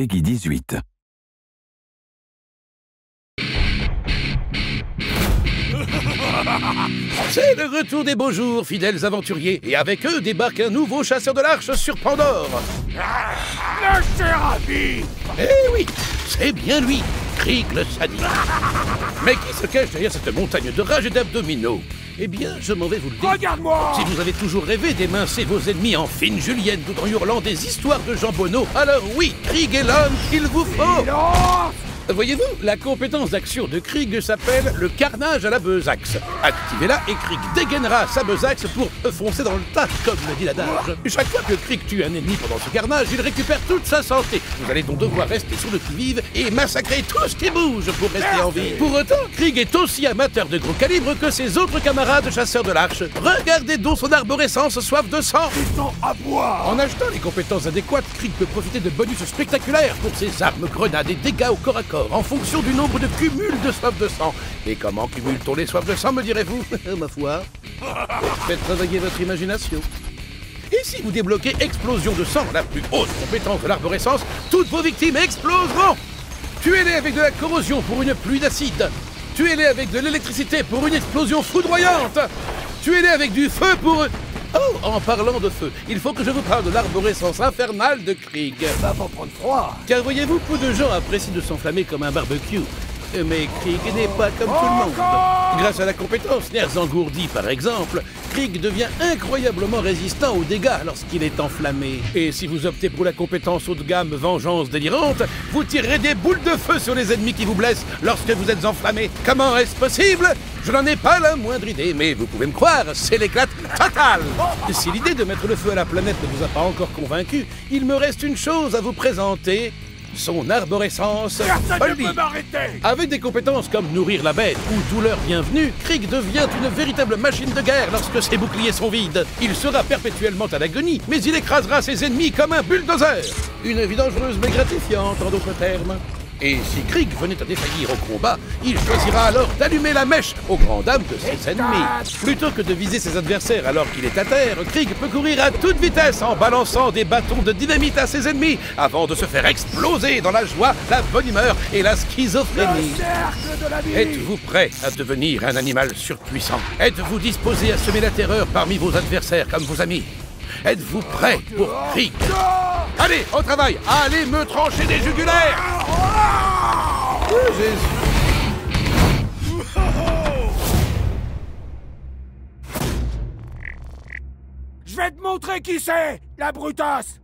Peggy 18. C'est le retour des beaux jours, fidèles aventuriers, et avec eux débarque un nouveau chasseur de l'arche sur Pandore. Le cher ami! Eh oui, c'est bien lui, Krieg le sadique. Mais qui se cache derrière cette montagne de rage et d'abdominaux? Eh bien, je m'en vais vous le dire. Regarde-moi! Si vous avez toujours rêvé d'émincer vos ennemis en fine julienne tout en hurlant des histoires de jambonneaux, alors oui, Krieg est l'homme qu'il vous faut. Silence! Voyez-vous, la compétence d'action de Krieg s'appelle le carnage à la besaxe. Activez-la et Krieg dégainera sa besaxe pour foncer dans le tas, comme le dit l'adage. Chaque fois que Krieg tue un ennemi pendant ce carnage, il récupère toute sa santé. Vous allez donc devoir rester sur le qui-vive et massacrer tout ce qui bouge pour rester en vie. Pour autant, Krieg est aussi amateur de gros calibre que ses autres camarades chasseurs de l'arche. Regardez donc son arborescence soif de sang. Ils sont à boire! En achetant les compétences adéquates, Krieg peut profiter de bonus spectaculaires pour ses armes, grenades et dégâts au corps à corps, en fonction du nombre de cumuls de soif de sang. Et comment cumule-t-on les soifs de sang, me direz-vous? Ma foi, faites travailler votre imagination. Et si vous débloquez Explosion de sang, la plus haute compétence de l'arborescence, toutes vos victimes exploseront. Tuez-les avec de la corrosion pour une pluie d'acide. Tuez-les avec de l'électricité pour une explosion foudroyante. Tuez-les avec du feu pour... Oh, en parlant de feu, il faut que je vous parle de l'arborescence infernale de Krieg. Ça va prendre froid! Car voyez-vous, peu de gens apprécient de s'enflammer comme un barbecue. Mais Krieg n'est pas comme tout le monde. Grâce à la compétence nerfs engourdis, par exemple, Krieg devient incroyablement résistant aux dégâts lorsqu'il est enflammé. Et si vous optez pour la compétence haut de gamme Vengeance délirante, vous tirerez des boules de feu sur les ennemis qui vous blessent lorsque vous êtes enflammé. Comment est-ce possible? Je n'en ai pas la moindre idée, mais vous pouvez me croire, c'est l'éclate totale. Si l'idée de mettre le feu à la planète ne vous a pas encore convaincu, il me reste une chose à vous présenter. Son arborescence Personne folie. ne peut m'arrêter! Avec des compétences comme nourrir la bête ou douleur bienvenue, Krieg devient une véritable machine de guerre lorsque ses boucliers sont vides. Il sera perpétuellement à l'agonie, mais il écrasera ses ennemis comme un bulldozer. Une vie dangereuse mais gratifiante, en d'autres termes. Et si Krieg venait à défaillir au combat, il choisira alors d'allumer la mèche aux grandes dames de ses ennemis. Plutôt que de viser ses adversaires alors qu'il est à terre, Krieg peut courir à toute vitesse en balançant des bâtons de dynamite à ses ennemis avant de se faire exploser dans la joie, la bonne humeur et la schizophrénie. Le cercle de la vie! Êtes-vous prêt à devenir un animal surpuissant? Êtes-vous disposé à semer la terreur parmi vos adversaires comme vos amis? Êtes-vous prêt pour Krieg? Allez, au travail! Allez me trancher des jugulaires! Jésus! Je vais te montrer qui c'est, la brutasse!